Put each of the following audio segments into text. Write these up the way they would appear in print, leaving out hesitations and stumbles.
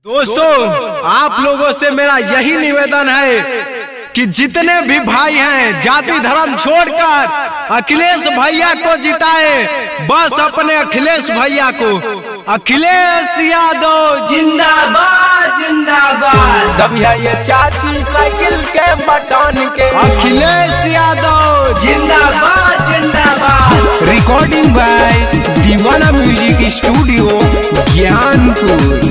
दोस्तों, आप लोगों से मेरा यही निवेदन है कि जितने भी भाई हैं जाति धर्म छोड़कर अखिलेश भैया को जिताए। बस अपने अखिलेश भैया को। अखिलेश यादव जिंदाबाद जिंदाबाद। दब है ये चाची साइकिल के बटन के। अखिलेश यादव जिंदाबाद जिंदाबाद। Recording by Deewana music studio Gyanpur.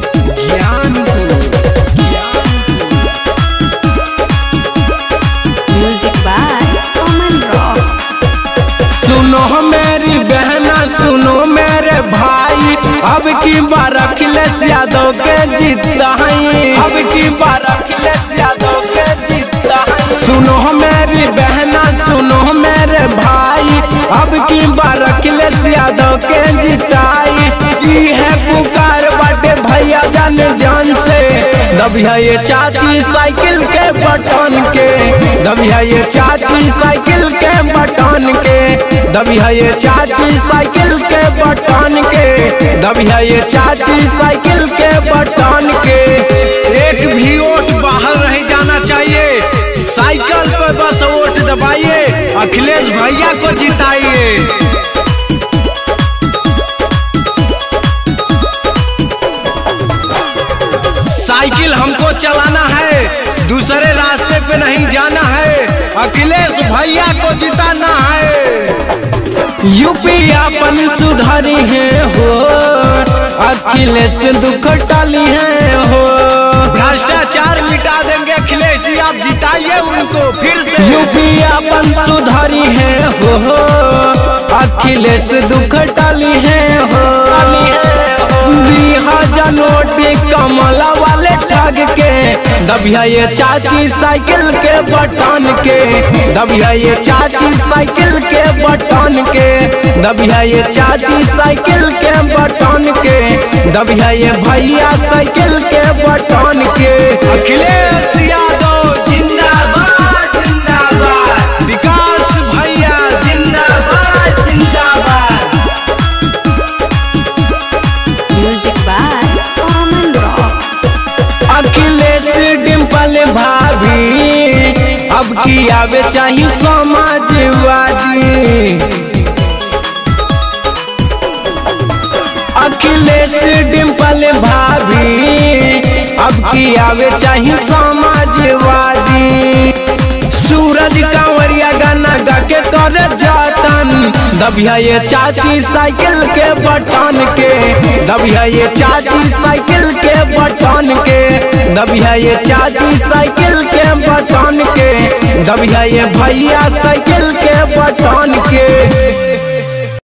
Music by Aman Rock. सुनो मेरी बहना, सुनो मेरे भाई, अब की बार अखिलेश यादव के जिताई। अब की बार अखिलेश यादव के जिताई। सुनो मेरी बहना, सुनो मेरे भाई, अब की बार अखिलेश यादव के जिताई। की है पुकार बाटे भैया जान जान से। दबिया ये चाची साइकिल के बटन के। दबिया ये चाची साइकिल के बटन के। दबिया ये चाची साइकिल के बटन के। दबिया ये चाची साइकिल के बटन के। एक भी वोट बाहर नहीं जाना चाहिए। साइकिल पे बस वोट दबाइए, अखिलेश भैया को जिताइए। साइकिल हमको चलाना है, दूसरे रास्ते पे नहीं जाना है। अखिलेश भैया को जिताना है। यूपी अपन सुधारी है हो, अखिलेश दुख टाली है हो। भ्रष्टाचार मिटा देंगे अखिलेश, आप जिताइए उनको फिर से। यूपी अपन सुधारी है हो, अखिलेश दुख टाली है हो। नोटी कमला वाले ठग के। दबिया ये चाची साइकिल के बटन के। दबिया ये चाची साइकिल के बटन के। दबिया ये चाची साइकिल के बटन के। दबिया ये भैया साइकिल के बटन के। अखिलेश यादव जिंदाबाद जिंदाबाद। विकास भैया जिंदाबाद जिंदाबाद। Music by Aman Rock. Akhilesh Dimple भाभी, अब की आवे चाहिए समाजवादी। अखिलेश डिम्पल भाभी, अब की आवे चाहिए समाजवादी। सूरज कांवरिया गाना गा के कर जातन। दबिया ये चाची साइकिल के बटन के। दबिया ये चाची साइकिल के बटन के। दबिया ये चाची साइकिल के बटन के। दबिया ये भैया साइकिल के बटन के।